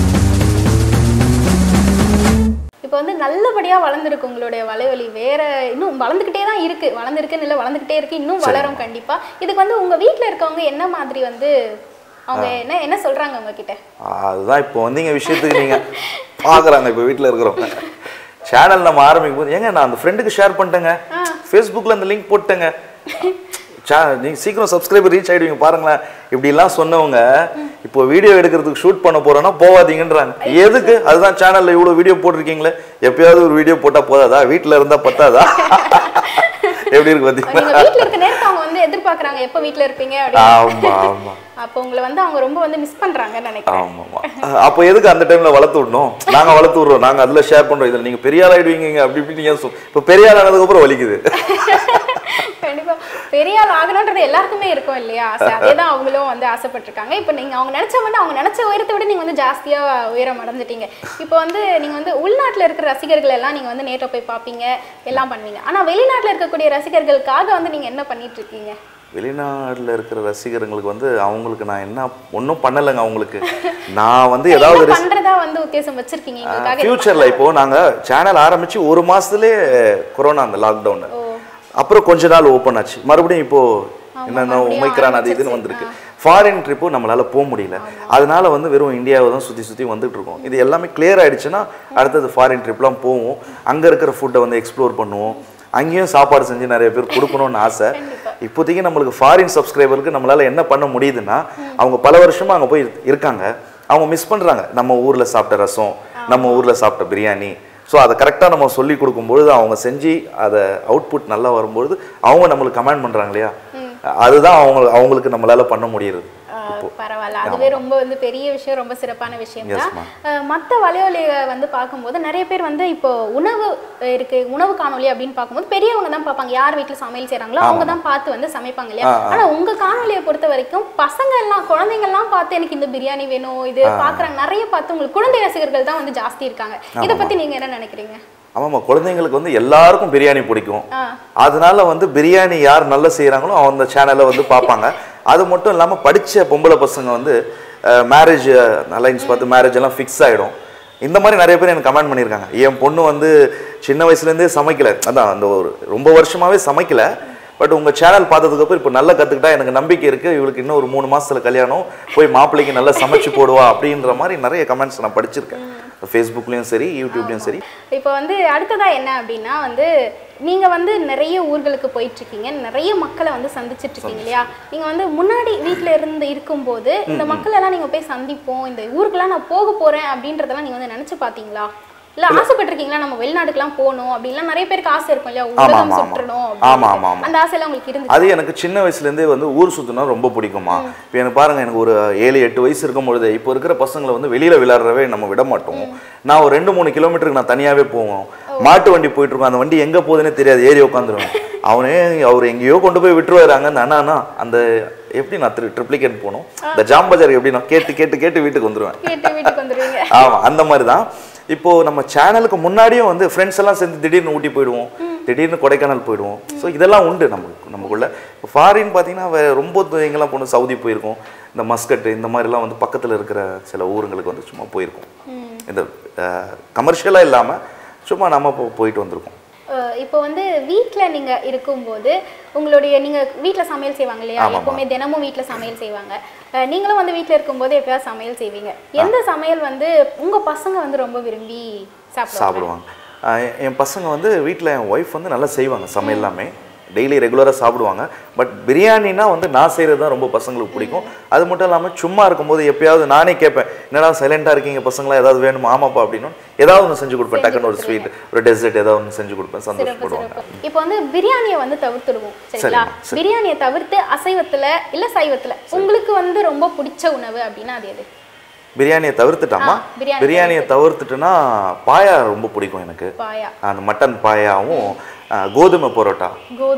இப்போ வந்து நல்லபடியாக வளர்ந்துருக்கு உங்களுடைய வலைவலி, வேற இன்னும் வளர்ந்துக்கிட்டே தான் இருக்கு, வளர்ந்துருக்குன்னு இல்லை வளர்ந்துக்கிட்டே இருக்கு, இன்னும் வளரும் கண்டிப்பா. இதுக்கு வந்து உங்க வீட்டில் இருக்கவங்க என்ன மாதிரி வந்து அவங்க என்ன சொல்றாங்க உங்ககிட்ட? அதுதான் இப்போ வந்து இங்க விஷயத்துக்கு நீங்க பாக்குறாங்க. இப்போ வீட்டில் இருக்கிறவங்க சேனல் நம்ம ஆரம்பிக்கும் போது, ஏங்க நான் அந்த ஃப்ரெண்டுக்கு ஷேர் பண்ணிட்டேங்க, ஃபேஸ்புக்கில் அந்த லிங்க் போட்டேங்க, நீங்க சீக்கிரம் சப்ஸ்கிரைபர் ரீச் ஆயிடுவீங்க பாருங்களேன், இப்படிலாம் சொன்னவங்க இப்போ வீடியோ எடுக்கிறதுக்கு ஷூட் பண்ண போறோம்னா போவாதீங்கன்றாங்க. எதுக்கு? அதுதான் சேனல்ல இவ்வளவு வீடியோ போட்டிருக்கீங்களே, எப்பயாவது ஒரு வீடியோ போட்டா போதாதா, வீட்டுல இருந்தா பத்தாதா? எப்படி இருக்கு பாத்தீங்களா? வீட்ல இருக்க நேரத்துல அவங்க வந்து எதிர்பார்க்கறாங்க எப்ப வீட்ல இருப்பீங்க அப்படி. ஆமா ஆமா. அப்ப உங்களை வந்து அவங்க ரொம்ப வந்து மிஸ் பண்றாங்கன்னு நினைக்கிறேன். ஆமா. அப்ப எதுக்கு அந்த டைம்ல வளர்த்து விடணும்? நாங்க வளர்த்து விடுறோம், நாங்க அதுல ஷேர் பண்றோம், இதுல நீங்க பெரிய ஆள் ஆயிடுவீங்க அப்படி இப்படி நீங்க இப்ப பெரிய ஆள் ஆனதுக்கு அப்புறம் வலிக்குது. கண்டிப்பா பெரிய ஆள் ஆகணும்ன்றது எல்லாருக்குமே இருக்கும் இல்லையா ஆசை, அதேதான் அவங்களும் வந்து ஆசைப்பட்டிருக்காங்க. இப்போ நீங்க அவங்க நினைச்ச வந்து அவங்க நினைச்ச உயரத்தை விட நீங்க வந்து ஜாஸ்தியா உயரம் அடைஞ்சிட்டீங்க. இப்போ வந்து நீங்க வந்து உள்நாட்டுல இருக்கிற ரசிகர்கள் எல்லாம் நீங்க வந்து நேரில் போய் பார்ப்பீங்க, எல்லாம் பண்ணுவீங்க. ஆனா வெளிநாட்டுல இருக்கக்கூடிய ரசிகர்களுக்காக வந்து நீங்க என்ன பண்ணிட்டு இருக்கீங்க? வெளிநாட்டில் இருக்கிற ரசிகர்களுக்கு வந்து அவங்களுக்கு நான் என்ன ஒன்றும் பண்ணலைங்க. அவங்களுக்கு நான் வந்து ஏதாவது பண்றதா வந்து உத்தேசம் வச்சிருக்கீங்க ஃபியூச்சர்ல? இப்போ நாங்க சேனல் ஆரம்பிச்சு 1 மாசத்துலேயே கொரோனா, அந்த லாக்டவுன், அப்புறம் கொஞ்ச நாள் ஓப்பன் ஆச்சு, மறுபடியும் இப்போ என்னென்ன ஒமைக்ரான் அது இதுன்னு வந்திருக்கு. ஃபாரின் ட்ரிப்பும் நம்மளால போக முடியல, அதனால வந்து வெறும் இந்தியாவை தான் சுற்றி வந்துட்டு இருக்கோம். இது எல்லாமே கிளியர் ஆயிடுச்சுன்னா அடுத்தது ஃபாரின் ட்ரிப்லாம் போவோம், அங்கே இருக்கிற ஃபுட்டை வந்து எக்ஸ்ப்ளோர் பண்ணுவோம், அங்கேயும் சாப்பாடு செஞ்சு நிறைய பேர் கொடுக்கணும்னு ஆசை. இப்போதைக்கு நம்மளுக்கு ஃபாரின் சப்ஸ்கிரைபருக்கு நம்மளால என்ன பண்ண முடியுதுன்னா, அவங்க பல வருஷமா அங்கே போய் இருக்காங்க, அவங்க மிஸ் பண்ணுறாங்க நம்ம ஊரில் சாப்பிட்ட ரசம், நம்ம ஊரில் சாப்பிட்ட பிரியாணி. ஸோ அதை கரெக்டாக நம்ம சொல்லி கொடுக்கும்பொழுது, அவங்க செஞ்சு அதை அவுட்புட் நல்லா வரும்பொழுது அவங்க நம்மளுக்கு கமெண்ட் பண்ணுறாங்க இல்லையா, அதுதான் அவங்களுக்கு நம்மளால பண்ண முடியுது. பரவாயில்ல, அதுவே ரொம்ப வந்து பெரிய விஷயம், ரொம்ப சிறப்பான விஷயம் தான். மற்ற வலையொலியை வந்து பார்க்கும்போது நிறைய பேர் வந்து இப்போ உணவு இருக்கு, உணவு காணொலி அப்படின்னு பார்க்கும்போது பெரியவங்க தான் பார்ப்பாங்க, யார் வீட்டில் சமையல் செய்யறாங்களோ அவங்க தான் பார்த்து வந்து சமைப்பாங்க இல்லையா. ஆனா உங்க காணொலியை பொறுத்த வரைக்கும் பசங்க எல்லாம், குழந்தைங்க எல்லாம் பார்த்து எனக்கு இந்த பிரியாணி வேணும் இது பாக்குறாங்க, நிறைய பார்த்து உங்களுக்கு குழந்தை ரசிகர்கள் தான் வந்து ஜாஸ்தி இருக்காங்க. இதை பத்தி நீங்க என்ன நினைக்கிறீங்க? ஆமாம்மா, குழந்தைங்களுக்கு வந்து எல்லாருக்கும் பிரியாணி பிடிக்கும், அதனால வந்து பிரியாணி யார் நல்லா செய்யறாங்களோ அந்த சேனலை வந்து பார்ப்பாங்க. அது மட்டும் இல்லாமல் படித்த பொம்பளை பசங்க வந்து மேரேஜ் அலைன்ஸ் பார்த்து மேரேஜ் எல்லாம் ஃபிக்ஸ் ஆகிடும். இந்த மாதிரி நிறைய பேர் எனக்கு கமெண்ட் பண்ணியிருக்காங்க, என் பொண்ணு வந்து சின்ன வயசுலேருந்தே சமைக்கலை, அதான் அந்த ஒரு ரொம்ப வருஷமாகவே சமைக்கலை, பட் உங்கள் சேனல் பார்த்ததுக்கப்புறம் இப்போ நல்லா கற்றுக்கிட்டா எனக்கு நம்பிக்கை இருக்குது, இவளுக்கு இன்னும் ஒரு 3 மாதத்தில் கல்யாணம், போய் மாப்பிள்ளைக்கு நல்லா சமைச்சு போடுவா அப்படின்ற மாதிரி நிறைய கமெண்ட்ஸ் நான் படிச்சிருக்கேன். ஃபேஸ்புக்லேயும் சரி யூடியூப்லேயும் சரி. இப்போ வந்து அடுத்ததாக என்ன அப்படின்னா வந்து நீங்கள் வந்து நிறைய ஊர்களுக்கு போயிட்டுருக்கீங்க, நிறைய மக்களை வந்து சந்திச்சுட்டு இருக்கீங்க இல்லையா? நீங்கள் வந்து முன்னாடி வீட்டில் இருந்து இருக்கும்போது இந்த மக்களெல்லாம் நீங்கள் போய் சந்திப்போம், இந்த ஊருக்கெல்லாம் நான் போக போகிறேன் அப்படின்றதெல்லாம் நீங்கள் வந்து நினச்சி பார்த்தீங்களா? இல்லை ஆசைப்பட்டிருக்கீங்களா நம்ம வெளிநாட்டுக்குலாம் போகணும் அப்படின்லாம்? நிறைய பேருக்கு ஆசை இருக்கும் இல்லையா, உலகம் சுற்றணும். அந்த ஆசையெல்லாம் உங்களுக்கு இருந்து? அது எனக்கு சின்ன வயசுலேருந்தே வந்து ஊர் சுற்றினா ரொம்ப பிடிக்குமா. இப்போ எனக்கு பாருங்கள், எனக்கு ஒரு 7-8 வயசு இருக்கும்பொழுது இப்போ இருக்கிற பசங்களை வந்து வெளியில் விளையாடுறவே நம்ம விட மாட்டோம். நான் ஒரு 2-3 கிலோமீட்டருக்கு நான் தனியாகவே போவோம். மாட்டு வண்டி போயிட்டு இருக்கோம், அந்த வண்டி எங்கே போகுதுன்னே தெரியாது, ஏறி உட்காந்துருவேன். அவர் எங்கேயோ கொண்டு போய் விட்டுருவாரு. அண்ணா அந்த எப்படி நான் ட்ரிப்ளிகேட் போகணும், இந்த ஜாம் பஜார் எப்படி நான் கேட்டு கேட்டு கேட்டு வீட்டுக்கு வந்துடுவேன். ஆமாம், அந்த மாதிரி தான். இப்போ நம்ம சேனலுக்கு முன்னாடியும் வந்து ஃப்ரெண்ட்ஸ் எல்லாம் சேர்ந்து திடீர்னு ஊட்டி போயிடுவோம், திடீர்னு கொடைக்கானல் போயிடுவோம். ஸோ இதெல்லாம் உண்டு நமக்குள்ள. இப்போ ஃபாரின் பார்த்தீங்கன்னா ரொம்ப எங்கெல்லாம் போகணும், சவுதி போயிருக்கோம், இந்த மஸ்கட்டு இந்த மாதிரிலாம் வந்து பக்கத்தில் இருக்கிற சில ஊருங்களுக்கு வந்து சும்மா போயிருக்கோம். இந்த கமர்ஷியலாக இல்லாமல் சும்மா நம்ம போயிட்டு வந்திருக்கோம். இப்போ வந்து வீட்டில் நீங்கள் இருக்கும்போது உங்களுடைய நீங்கள் வீட்டில் சமையல் செய்வாங்க இல்லையா? எப்போவுமே தினமும் வீட்டில் சமையல் செய்வாங்க. நீங்களும் வந்து வீட்டில் இருக்கும்போது எப்பயாவது சமையல் செய்வீங்க. எந்த சமையல் வந்து உங்கள் பசங்க வந்து ரொம்ப விரும்பி சாப்பிடுவாங்க? என் பசங்க வந்து வீட்டில் என் ஒய்ஃப் வந்து நல்லா செய்வாங்க சமையல் எல்லாமே, டெய்லி ரெகுலராக சாப்பிடுவாங்க. பட் பிரியாணினா வந்து நான் செய்கிறது தான் ரொம்ப பசங்களுக்கு பிடிக்கும். அது மட்டும் இல்லாமல் சும்மா இருக்கும்போது எப்பயாவது நானே கேட்பேன், என்னடா சைலண்டாக இருக்கீங்க பசங்களா, ஏதாவது வேணுமா? ஆமாப்பா அப்படின்னு ஏதாவது ஒன்று செஞ்சு கொடுப்பேன். டக்குன்னு ஒரு ஸ்வீட், ஒரு டெசர்ட் ஏதாவது ஒன்று செஞ்சு கொடுப்பேன், சந்தோஷப்படுவாங்க. இப்போ வந்து பிரியாணியை வந்து தவிர்த்துடுவோம் சரிங்களா? பிரியாணியை தவிர்த்து அசைவத்தில் இல்லை சைவத்தில் உங்களுக்கு வந்து ரொம்ப பிடிச்ச உணவு அப்படின்னா அது எது? பிரியாணியை தவிர்த்துட்டாமா? பிரியாணியை தவிர்த்துட்டுனா பாயா ரொம்ப பிடிக்கும் எனக்கு. அந்த மட்டன் பாயாவும் கோதுமை பரோட்டா.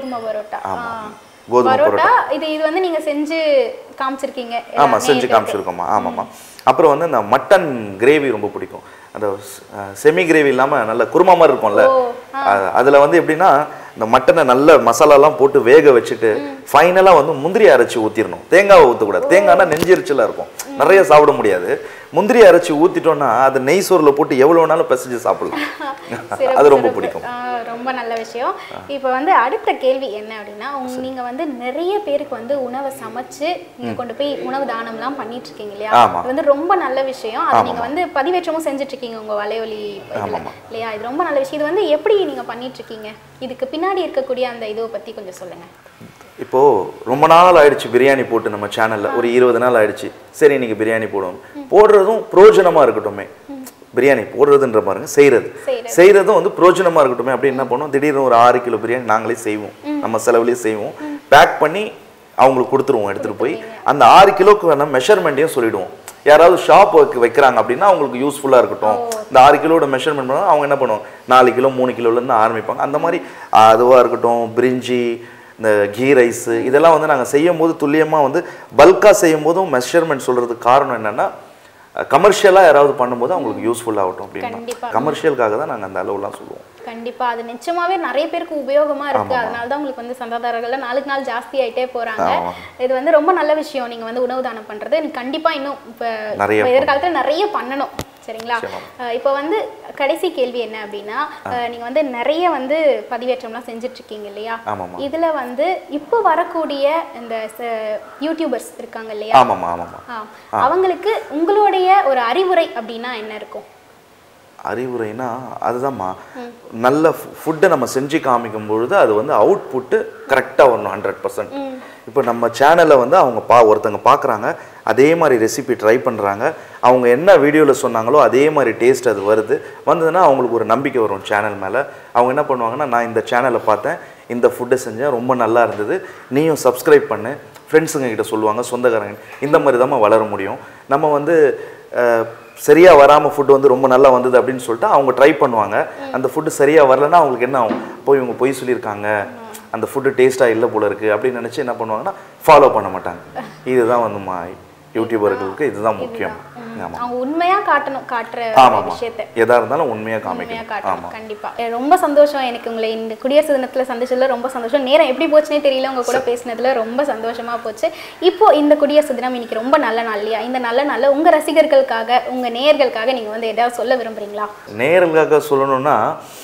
ஆமாம், கோதுமை பரோட்டா. இது வந்து நீங்க செஞ்சு காமிச்சிருக்கீங்க? ஆமாம், செஞ்சு காமிச்சிருக்கோமா. ஆமாம்மா. அப்புறம் வந்து இந்த மட்டன் கிரேவி ரொம்ப பிடிக்கும். அந்த செமி கிரேவி இல்லாமல் நல்ல குருமா மாதிரி இருக்கும்ல, அதில் வந்து எப்படின்னா இந்த மட்டனை நல்ல மசாலாலாம் போட்டு வேக வச்சுட்டு ஃபைனலாக வந்து முந்திரி அரைச்சி ஊற்றிடணும். தேங்காவை ஊற்றக்கூடாது, தேங்காய்னா நெஞ்செரிச்சலாக இருக்கும், நிறைய சாப்பிட முடியாது. முந்திரி அரைச்சி ஊற்றிட்டோன்னா அது நெய் சோறில் போட்டு எவ்வளோ வேணாலும் பிசைஞ்சு சாப்பிடலாம். அது ரொம்ப பிடிக்கும். ரொம்ப நல்ல விஷயம். இப்போ வந்து அடுத்த கேள்வி என்ன அப்படின்னா, நீங்கள் வந்து நிறைய பேருக்கு வந்து உணவை சமைச்சு நீங்கள் கொண்டு போய் உணவு தானம்லாம் பண்ணிட்டு இருக்கீங்க இல்லையா? அது வந்து ரொம்ப நல்ல விஷயம். அது நீங்கள் வந்து பதிவேற்றமும் செஞ்சுட்டு இருக்கீங்க உங்கள் வலையொலி இல்லையா? இது ரொம்ப நல்ல விஷயம். இது வந்து எப்படி நீங்கள் பண்ணிட்டு இருக்கீங்க? இதுக்கு பின்னாடி இருக்கக்கூடிய அந்த இதை பற்றி கொஞ்சம் சொல்லுங்கள். இப்போது ரொம்ப நாள் ஆயிடுச்சு பிரியாணி போட்டு நம்ம சேனலில், ஒரு 20 நாள் ஆயிடுச்சு. சரி நீங்கள் பிரியாணி போடுறதும் பிரோஜனமாக இருக்கட்டுமே. பிரியாணி போடுறதுன்ற பாருங்க, செய்கிறதும் வந்து பிரோஜனமாக இருக்கட்டுமே அப்படின்னு என்ன பண்ணுவோம், திடீர்னு ஒரு 6 கிலோ பிரியாணி நாங்களே செய்வோம், நம்ம செலவுலேயே செய்வோம், பேக் பண்ணி அவங்களுக்கு கொடுத்துருவோம். எடுத்துகிட்டு போய் அந்த 6 கிலோக்கு வேணால் மெஷர்மெண்ட்டையும் சொல்லிவிடுவோம். யாராவது ஷாப் வைக்கிறாங்க அப்படின்னா அவங்களுக்கு யூஸ்ஃபுல்லாக இருக்கட்டும், இந்த 6 கிலோட மெஷர்மெண்ட் பண்ணால் அவங்க என்ன பண்ணுவாங்க, 4 கிலோ 3 கிலோலேருந்து ஆரம்பிப்பாங்க. அந்த மாதிரி அதுவாக இருக்கட்டும், பிரிஞ்சி, இந்த கீ ரைஸு இதெல்லாம் வந்து நாங்கள் செய்யும் போது துல்லியமாக வந்து பல்காக செய்யும் போதும் மெஷர்மெண்ட் சொல்கிறதுக்கு காரணம் என்னென்னா, கமர்ஷியலாக யாராவது பண்ணும்போது அவங்களுக்கு யூஸ்ஃபுல்லாகட்டும் அப்படின்னா கமர்ஷியலுக்காக தான் நாங்கள் அந்த அளவுலாம் சொல்லுவோம். கண்டிப்பாக அது நிச்சயமாகவே நிறைய பேருக்கு உபயோகமாக இருக்குது. அதனால தான் உங்களுக்கு வந்து சந்தாதாரர்கள் நாளுக்கு நாள் ஜாஸ்தி ஆகிட்டே போகிறாங்க. இது வந்து ரொம்ப நல்ல விஷயம். நீங்கள் வந்து உணவு தானம் பண்ணுறது எனக்கு கண்டிப்பாக இன்னும் இப்போ எதிர்காலத்தில் நிறைய பண்ணணும் சரிங்களா? இப்போ வந்து கடைசி கேள்வி என்ன அப்படின்னா, நீங்கள் வந்து நிறைய வந்து பதிவேற்றம்லாம் செஞ்சுட்டு இருக்கீங்க இல்லையா? இதில் வந்து இப்போ வரக்கூடிய இந்த யூடியூபர்ஸ் இருக்காங்க இல்லையா, அவங்களுக்கு உங்களுடைய ஒரு அறிவுரை அப்படின்னா என்ன இருக்கும்? அறிவுரைனா அதுதான்மா, நல்ல ஃபுட்டை நம்ம செஞ்சு காமிக்கும் பொழுது அது வந்து அவுட்புட்டு கரெக்டாக வரணும் 100%. இப்போ நம்ம சேனலில் வந்து அவங்க ஒருத்தங்க பார்க்குறாங்க, அதே மாதிரி ரெசிபி ட்ரை பண்ணுறாங்க, அவங்க என்ன வீடியோவில் சொன்னாங்களோ அதே மாதிரி டேஸ்ட் அது வந்ததுன்னா அவங்களுக்கு ஒரு நம்பிக்கை வரும் சேனல் மேலே. அவங்க என்ன பண்ணுவாங்கன்னா, நான் இந்த சேனலை பார்த்தேன், இந்த ஃபுட்டை செஞ்சேன், ரொம்ப நல்லா இருந்தது, நீயும் சப்ஸ்கிரைப் பண்ணு, ஃப்ரெண்ட்ஸுங்க கிட்ட சொல்லுவாங்க, சொந்தக்காரங்க, இந்த மாதிரி தான் வளர முடியும். நம்ம வந்து சரியாக வராமல் ஃபுட்டு வந்து ரொம்ப நல்லா வந்தது அப்படின்னு சொல்லிட்டு அவங்க ட்ரை பண்ணுவாங்க. அந்த ஃபுட்டு சரியாக வரலன்னா அவங்களுக்கு என்ன ஆகும், போய் இவங்க பொய் சொல்லியிருக்காங்க, அந்த ஃபுட்டு டேஸ்ட்டாக இல்லை போல இருக்குது அப்படின்னு நினச்சி என்ன பண்ணுவாங்கன்னா ஃபாலோ பண்ண மாட்டாங்க. இதுதான் வந்து யூடியூபர்களுக்கு இதுதான் முக்கியம். அவங்க உண்மையாக காட்டுற விஷயத்தை எதாக இருந்தாலும் உண்மையாக காமிக்கணும். கண்டிப்பாக ரொம்ப சந்தோஷம் எனக்கு உங்களை இந்த குடியரசு தினத்தில் சந்திச்சதுல ரொம்ப சந்தோஷம். நேரம் எப்படி போச்சுன்னே தெரியல, உங்க கூட பேசினதுல ரொம்ப சந்தோஷமாக போச்சு. இப்போ இந்த குடியரசு தினம் இன்னைக்கு ரொம்ப நல்ல நாள் இல்லையா? இந்த நல்ல நாளில் உங்கள் ரசிகர்களுக்காக உங்கள் நேயர்களுக்காக நீங்கள் வந்து ஏதாவது சொல்ல விரும்புகிறீங்களா? நேயர்களுக்காக சொல்லணும்னா,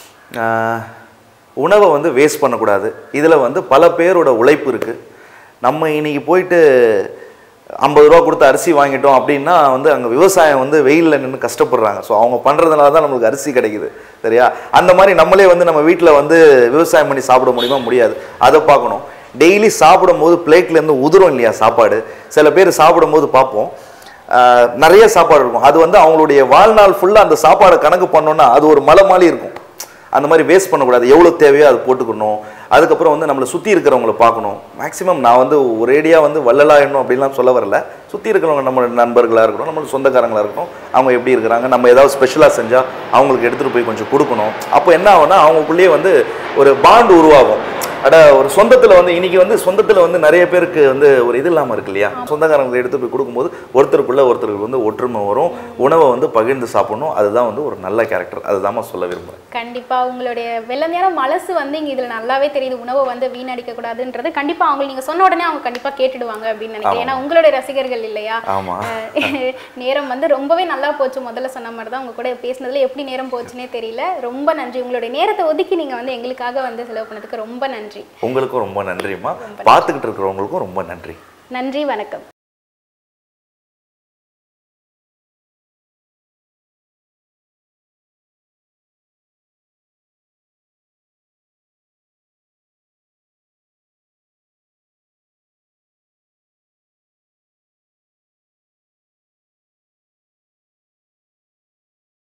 உணவை வந்து வேஸ்ட் பண்ணக்கூடாது. இதில் வந்து பல பேரோட உழைப்பு இருக்குது. நம்ம இன்னைக்கு போயிட்டு 50 ரூபா கொடுத்து அரிசி வாங்கிட்டோம் அப்படின்னா வந்து அங்கே விவசாயம் வந்து வெயிலில் நின்று கஷ்டப்படுறாங்க. ஸோ அவங்க பண்ணுறதுனால தான் நம்மளுக்கு அரிசி கிடைக்குது, சரியா? அந்த மாதிரி நம்மளே வந்து நம்ம வீட்டில் வந்து விவசாயம் பண்ணி சாப்பிட முடியுமா? முடியாது. அதை பார்க்கணும். டெய்லி சாப்பிடும்போது பிளேட்லேருந்து உதிரும் இல்லையா சாப்பாடு. சில பேர் சாப்பிடும்போது பார்ப்போம் நிறைய சாப்பாடு இருக்கும். அது வந்து அவங்களுடைய வாழ்நாள் ஃபுல்லாக அந்த சாப்பாடை கணக்கு பண்ணோன்னா அது ஒரு மலை மாதிரி இருக்கும். அந்த மாதிரி வேஸ்ட் பண்ணக்கூடாது. எவ்வளோ தேவையோ அது போட்டுக்கணும். அதுக்கப்புறம் வந்து நம்மளை சுற்றி இருக்கிறவங்கள பார்க்கணும். மேக்ஸிமம் நான் வந்து ஒரேடியாக வந்து வள்ளலாயிடணும் அப்படின்லாம் சொல்ல வரல. சுற்றி இருக்கிறவங்க நம்ம நண்பர்களாக இருக்கணும், நம்ம சொந்தக்காரங்களாக இருக்கணும். அவங்க எப்படி இருக்கிறாங்க, நம்ம ஏதாவது ஸ்பெஷலாக செஞ்சால் அவங்களுக்கு எடுத்துகிட்டு போய் கொஞ்சம் கொடுக்கணும். அப்போ என்ன ஆகும்னா அவங்களுக்குள்ளேயே வந்து ஒரு பாண்டு உருவாகும். ஒரு சொந்தத்தில் வந்து இன்னைக்கு வந்து சொந்தத்தில் வந்து நிறைய பேருக்கு வந்து ஒரு இது இல்லாமல் இருக்கு இல்லையா? சொந்தக்காரங்களை எடுத்து போய் கொடுக்கும்போது ஒருத்தருக்கு வந்து ஒற்றுமை வரும். உணவை வந்து பகிர்ந்து சாப்பிடணும். அதுதான் வந்து ஒரு நல்ல கேரக்டர். அதுதான் சொல்ல விரும்புகிறேன். கண்டிப்பாக உங்களுடைய வெள்ளந்தியான மனசு வந்து இங்கே இதில் நல்லாவே தெரியுது. உணவை வந்து வீணடிக்க கூடாதுன்றது கண்டிப்பாக அவங்க நீங்கள் சொன்ன உடனே அவங்க கண்டிப்பாக கேட்டுடுவாங்க அப்படின்னு நினைக்கிறேன். ஏன்னா உங்களுடைய ரசிகர்கள் இல்லையா? நேரம் வந்து ரொம்பவே நல்லா போச்சு. முதல்ல சொன்ன மாதிரி தான் உங்க கூட பேசினதுல எப்படி நேரம் போச்சுன்னே தெரியல. ரொம்ப நன்றி. உங்களுடைய நேரத்தை ஒதுக்கி நீங்கள் வந்து எங்களுக்காக வந்து செலவு பண்ணதுக்கு ரொம்ப நன்றி. உங்களுக்கும் ரொம்ப நன்றிம்மா. பார்த்துக்கிட்டு இருக்கிறவங்களுக்கும் ரொம்ப நன்றி. நன்றி, வணக்கம்.